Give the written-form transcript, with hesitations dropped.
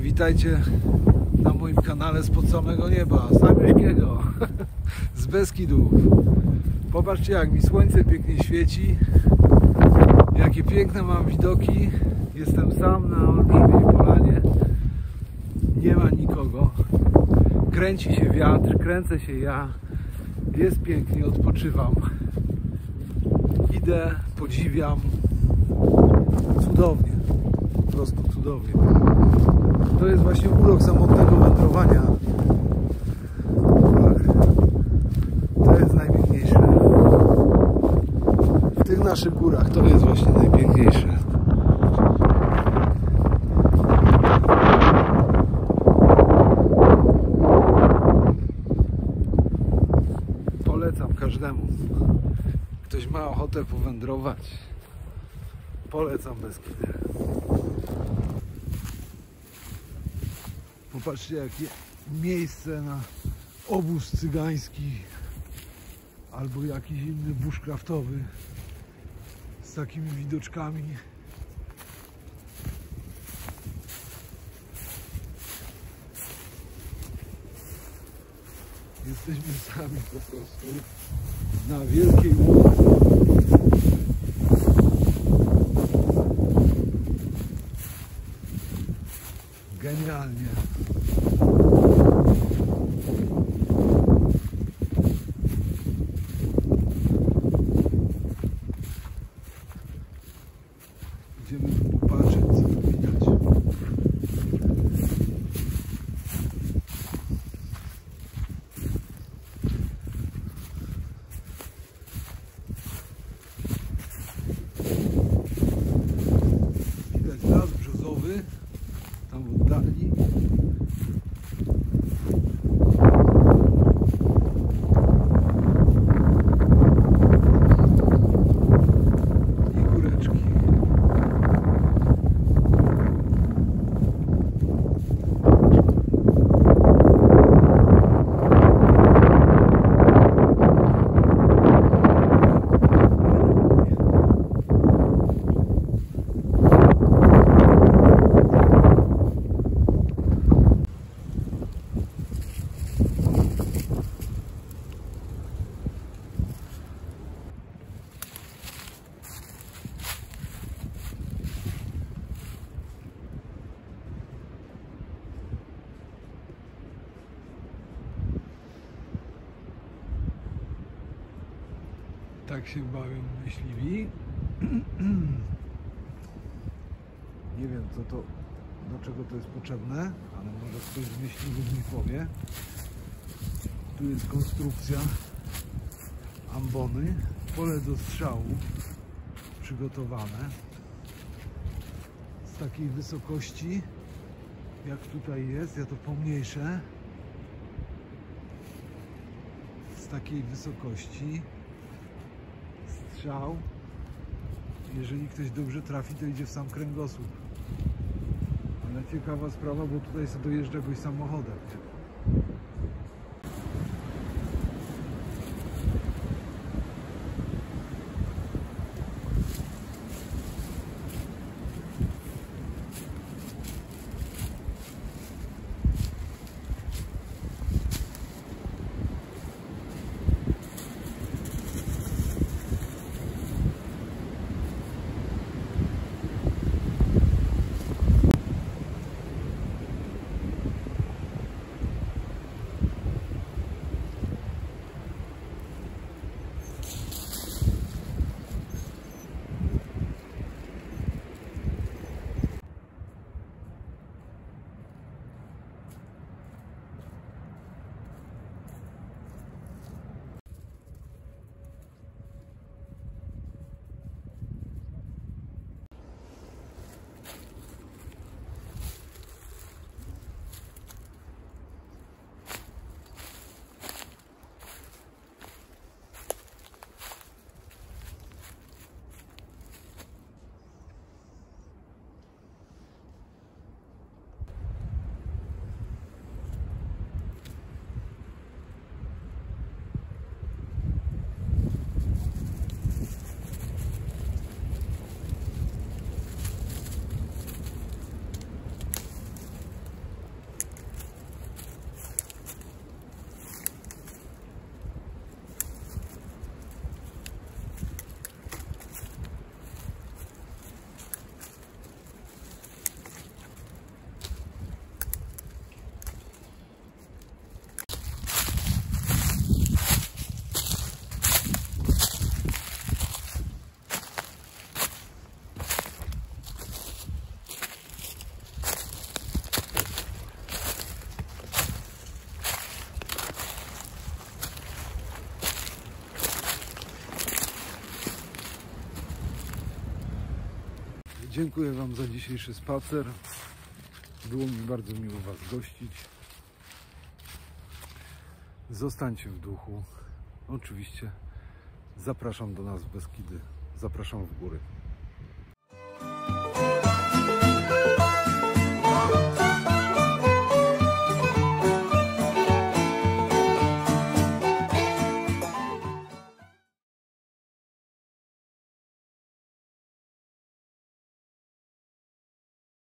witajcie na moim kanale Spod samego nieba, z Zamierzchniego, z Beskidów. Popatrzcie, jak mi słońce pięknie świeci, jakie piękne mam widoki. Jestem sam na olbrzymiej polanie, nie ma nikogo, kręci się wiatr, kręcę się ja, jest pięknie, odpoczywam, idę, podziwiam, cudownie, po prostu cudownie. To jest właśnie urok samotnego wędrowania. To jest najpiękniejsze. W tych naszych górach to jest właśnie najpiękniejsze. Polecam każdemu. Ktoś ma ochotę powędrować. Polecam Beskidy. Popatrzcie, jakie miejsce na obóz cygański albo jakiś inny bushcraftowy z takimi widoczkami. Jesteśmy sami po prostu na wielkiej łodzi. Genialnie. Idziemy popatrzeć, co tu widać. Widać las brzozowy, tam w oddali. Tak się bawią myśliwi. Nie wiem, co to, do czego to jest potrzebne, ale może ktoś z myśliwych mi powie. Tu jest konstrukcja ambony, pole do strzału przygotowane z takiej wysokości, jak tutaj jest. Ja to pomniejszę. Z takiej wysokości strzał, jeżeli ktoś dobrze trafi, to idzie w sam kręgosłup. Ale ciekawa sprawa, bo tutaj sobie dojeżdża goś samochodem. Dziękuję Wam za dzisiejszy spacer. Było mi bardzo miło Was gościć. Zostańcie w duchu. Oczywiście zapraszam do nas w Beskidy. Zapraszam w góry.